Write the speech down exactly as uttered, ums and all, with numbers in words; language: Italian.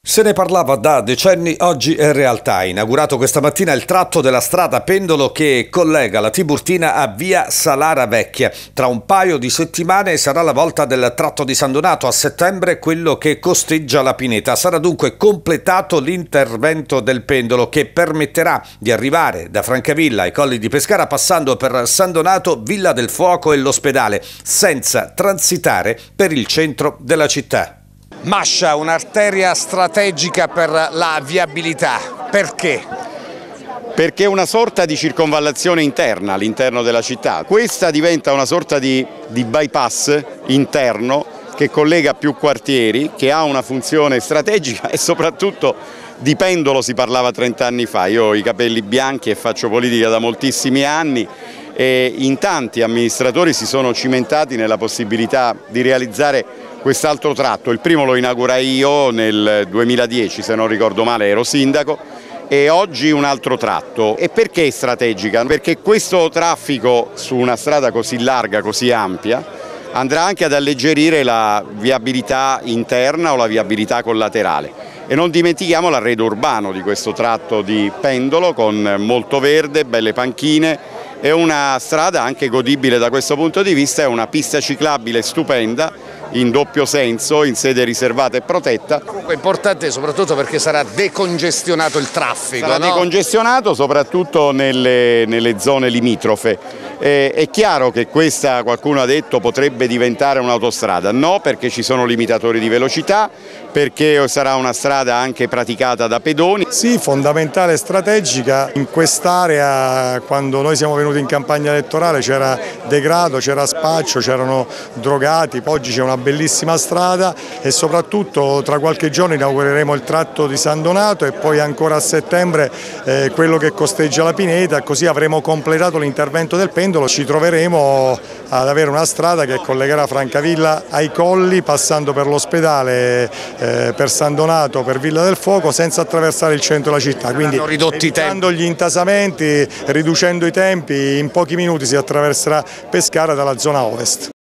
Se ne parlava da decenni, oggi è realtà. Inaugurato questa mattina il tratto della strada Pendolo che collega la Tiburtina a via Salara Vecchia. Tra un paio di settimane sarà la volta del tratto di San Donato, a settembre quello che costeggia la Pineta. Sarà dunque completato l'intervento del Pendolo che permetterà di arrivare da Francavilla ai Colli di Pescara passando per San Donato, Villa del Fuoco e l'Ospedale, senza transitare per il centro della città. Mascia, un'arteria strategica per la viabilità. Perché? Perché è una sorta di circonvallazione interna all'interno della città. Questa diventa una sorta di, di bypass interno che collega più quartieri, che ha una funzione strategica e soprattutto di pendolo si parlava trent'anni fa. Io ho i capelli bianchi e faccio politica da moltissimi anni e in tanti amministratori si sono cimentati nella possibilità di realizzare quest'altro tratto. Il primo lo inaugurai io nel duemiladieci, se non ricordo male ero sindaco, e oggi un altro tratto. E perché è strategica? Perché questo traffico su una strada così larga, così ampia, andrà anche ad alleggerire la viabilità interna o la viabilità collaterale. E non dimentichiamo l'arredo urbano di questo tratto di pendolo con molto verde, belle panchine. È una strada anche godibile da questo punto di vista, è una pista ciclabile stupenda, in doppio senso, in sede riservata e protetta. Comunque è importante soprattutto perché sarà decongestionato il traffico. Sarà no? decongestionato soprattutto nelle, nelle zone limitrofe. Eh, è chiaro che questa, qualcuno ha detto, potrebbe diventare un'autostrada. No, perché ci sono limitatori di velocità, perché sarà una strada anche praticata da pedoni. Sì, fondamentale e strategica. In quest'area, quando noi siamo venuti in campagna elettorale, c'era degrado, c'era spaccio, c'erano drogati. Oggi c'è una bellissima strada e soprattutto tra qualche giorno inaugureremo il tratto di San Donato e poi ancora a settembre eh, quello che costeggia la Pineta, così avremo completato l'intervento del pendolo. Ci troveremo ad avere una strada che collegherà Francavilla ai Colli, passando per l'Ospedale, eh, per San Donato, per Villa del Fuoco, senza attraversare il centro della città. Quindi evitando gli intasamenti, riducendo i tempi, in pochi minuti si attraverserà Pescara dalla zona ovest.